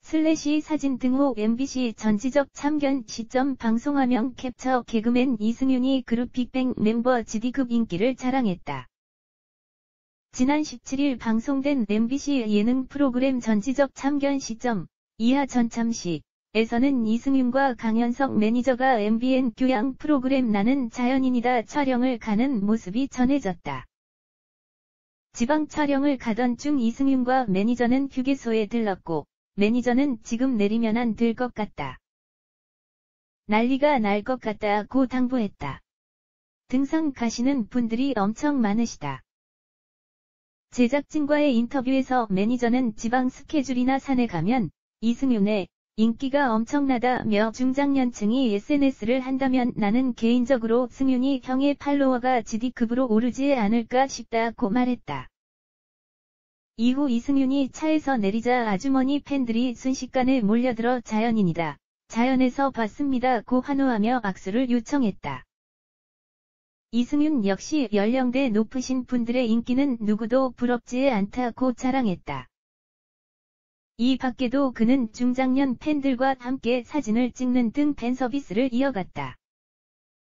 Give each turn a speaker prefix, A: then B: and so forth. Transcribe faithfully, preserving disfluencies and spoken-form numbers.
A: 슬래시 사진 등호 엠비씨 전지적 참견 시점 방송화면 캡처 개그맨 이승윤이 그룹 빅뱅 멤버 지디급 인기를 자랑했다. 지난 십칠일 방송된 엠비씨 예능 프로그램 전지적 참견 시점 이하 전참시 에서는 이승윤과 강현석 매니저가 엠비엔 교양 프로그램 나는 자연인이다 촬영을 가는 모습이 전해졌다. 지방 촬영을 가던 중 이승윤과 매니저는 휴게소에 들렀고 매니저는 지금 내리면 안 될 것 같다. 난리가 날 것 같다고 당부했다. 등산 가시는 분들이 엄청 많으시다. 제작진과의 인터뷰에서 매니저는 지방 스케줄이나 산에 가면 이승윤의 인기가 엄청나다며 중장년층이 에스엔에스를 한다면 나는 개인적으로 승윤이 형의 팔로워가 지디급으로 오르지 않을까 싶다고 말했다. 이후 이승윤이 차에서 내리자 아주머니 팬들이 순식간에 몰려들어 자연인이다. 자연에서 봤습니다고 환호하며 악수를 요청했다. 이승윤 역시 연령대 높으신 분들의 인기는 누구도 부럽지 않다고 자랑했다. 이 밖에도 그는 중장년 팬들과 함께 사진을 찍는 등 팬 서비스를 이어갔다.